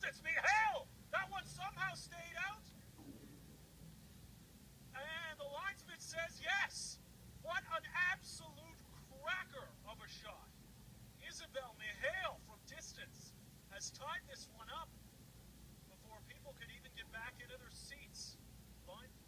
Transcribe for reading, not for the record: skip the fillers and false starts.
distance, Mihail! That one somehow stayed out. And the linesman says yes. What an absolute cracker of a shot. Isabelle Mihail from distance has tied this one up before people could even get back into their seats. Fine.